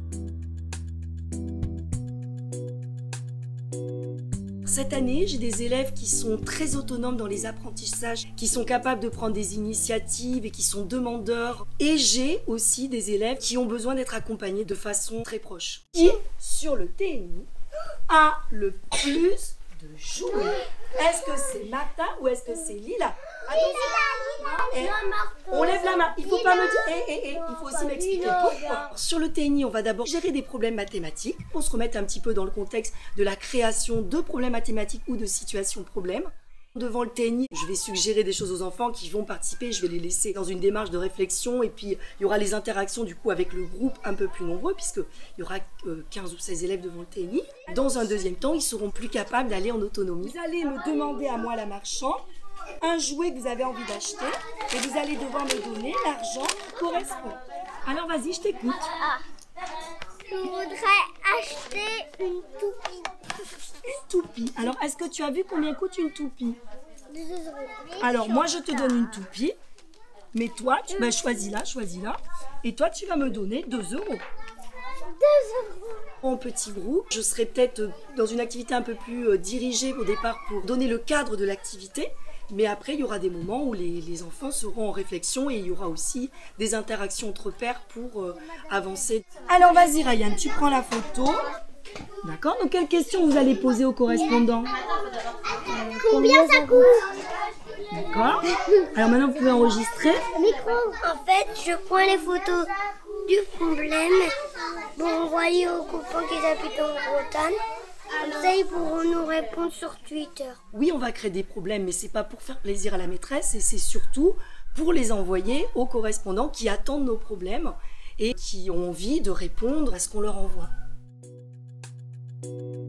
Cette année, j'ai des élèves qui sont très autonomes dans les apprentissages, qui sont capables de prendre des initiatives et qui sont demandeurs. Et j'ai aussi des élèves qui ont besoin d'être accompagnés de façon très proche. Qui, sur le TNI, a le plus de jouets? Est-ce que c'est Martin ou est-ce que c'est Lila? On lève la main. Il faut pas me dire. Il faut aussi m'expliquer pourquoi. Sur le TNI, on va d'abord gérer des problèmes mathématiques pour se remettre un petit peu dans le contexte de la création de problèmes mathématiques ou de situations problèmes. Devant le TNI, je vais suggérer des choses aux enfants qui vont participer, je vais les laisser dans une démarche de réflexion et puis il y aura les interactions du coup avec le groupe un peu plus nombreux puisqu'il y aura 15 ou 16 élèves devant le TNI. Dans un deuxième temps, ils seront plus capables d'aller en autonomie. Vous allez me demander à moi, la marchande, un jouet que vous avez envie d'acheter et vous allez devoir me donner l'argent qui correspond. Alors vas-y, je t'écoute. Je voudrais acheter une toupie. Une toupie. Alors, est-ce que tu as vu combien coûte une toupie? 2 €. Alors, moi, je te donne une toupie. Mais toi, choisis-la. Et toi, tu vas me donner 2 €. 2 €. En petit groupe, je serai peut-être dans une activité un peu plus dirigée au départ pour donner le cadre de l'activité. Mais après, il y aura des moments où les enfants seront en réflexion et il y aura aussi des interactions entre pairs pour avancer. Alors, vas-y, Ryan, tu prends la photo. D'accord? Donc, quelle question vous allez poser au correspondant? Combien ça coûte? D'accord? Alors, maintenant, vous pouvez enregistrer. Micro. En fait, je prends les photos du problème pour envoyer aux copains qui habitent en Bretagne. Comme ça, ils pourront nous répondre sur Twitter. Oui, on va créer des problèmes, mais c'est pas pour faire plaisir à la maîtresse, et c'est surtout pour les envoyer aux correspondants qui attendent nos problèmes et qui ont envie de répondre à ce qu'on leur envoie.